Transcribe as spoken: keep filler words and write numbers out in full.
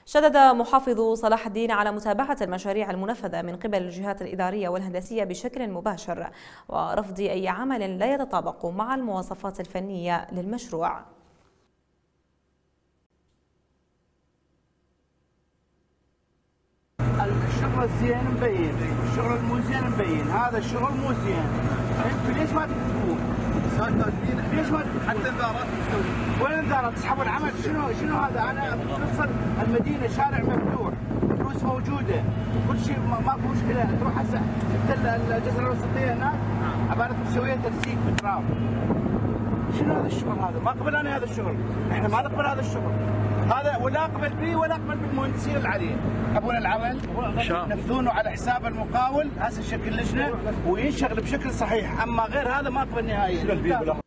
شدد محافظ صلاح الدين على متابعة المشاريع المنفذة من قبل الجهات الإدارية والهندسية بشكل مباشر ورفض أي عمل لا يتطابق مع المواصفات الفنية للمشروع. الشغل الزين مبين، الشغل المو زين مبين، هذا الشغل مو زين، انتم ليش ما تكتبون؟ ليش ما تكتبون؟ حتى انذارات تسوي، وين انذارات؟ تسحبون العمل، شنو شنو هذا؟ انا بتصل المدينه شارع مفتوح، فلوس موجوده، كل شيء ماكو مشكله، تروح هسه الجزيره الوسطيه هناك عباره مسويه ترسيك بالتراب. شنو هذا الشغل هذا؟ ما اقبل انا هذا الشغل، احنا ما نقبل هذا الشغل. هذا ولا اقبل به ولا اقبل بالمهندسين اللي عليه، يحبون العمل ينفذونه على حساب المقاول، هسه شكل لجنه وينشغل بشكل صحيح، اما غير هذا ما اقبل نهائيا.